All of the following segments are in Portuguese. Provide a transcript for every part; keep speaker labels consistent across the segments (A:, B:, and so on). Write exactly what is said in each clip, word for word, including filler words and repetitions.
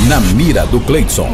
A: Na mira do Cleidson.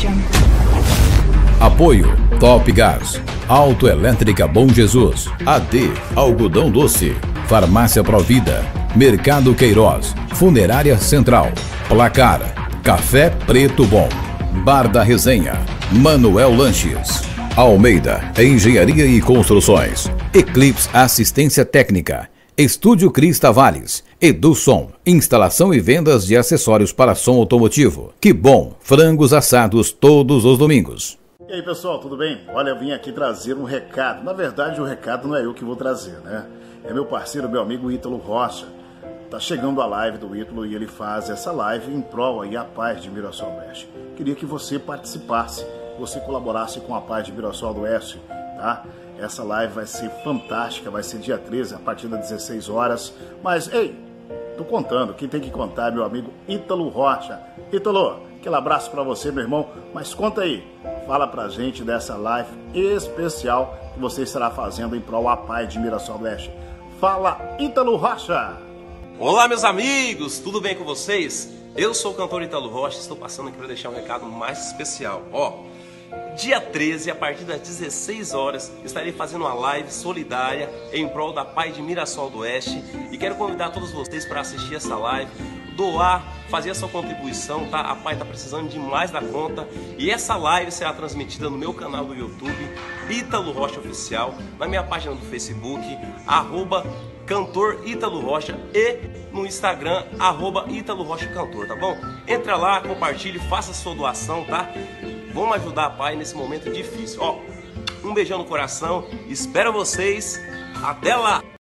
A: Apoio Top Gás, Autoelétrica Bom Jesus, A D Algodão Doce, Farmácia Provida, Mercado Queiroz, Funerária Central, Placar, Café Preto Bom, Bar da Resenha, Manuel Lanches, Almeida Engenharia e Construções, Eclipse Assistência Técnica, Estúdio Cris Tavares, EduSom, instalação e vendas de acessórios para som automotivo. Que bom, frangos assados todos os domingos.
B: E aí pessoal, tudo bem? Olha, eu vim aqui trazer um recado. Na verdade, o recado não é eu que vou trazer, né? É meu parceiro, meu amigo Ítalo Rocha. Tá chegando a live do Ítalo e ele faz essa live em prol aí a paz de Mirassol do Oeste. Queria que você participasse, você colaborasse com a paz de Mirassol do Oeste, tá? Essa live vai ser fantástica, vai ser dia treze, a partir das dezesseis horas. Mas, ei, tô contando, quem tem que contar é meu amigo Ítalo Rocha. Ítalo, aquele abraço pra você, meu irmão. Mas conta aí, fala pra gente dessa live especial que você estará fazendo em prol a paz de Mirassol do Oeste. Fala, Ítalo Rocha!
C: Olá, meus amigos, tudo bem com vocês? Eu sou o cantor Ítalo Rocha, estou passando aqui para deixar um recado mais especial. Ó, dia treze, a partir das dezesseis horas, estarei fazendo uma live solidária em prol da paz de Mirassol do Oeste e quero convidar todos vocês para assistir essa live, doar, fazer a sua contribuição, tá? A paz está precisando demais da conta e essa live será transmitida no meu canal do YouTube, Ítalo Rocha Oficial, na minha página do Facebook, arroba Cantor Ítalo Rocha e no Instagram, arroba Ítalo Rocha Cantor, tá bom? Entra lá, compartilhe, faça a sua doação, tá? Vamos ajudar a pai nesse momento difícil. Ó, um beijão no coração, espero vocês, até lá!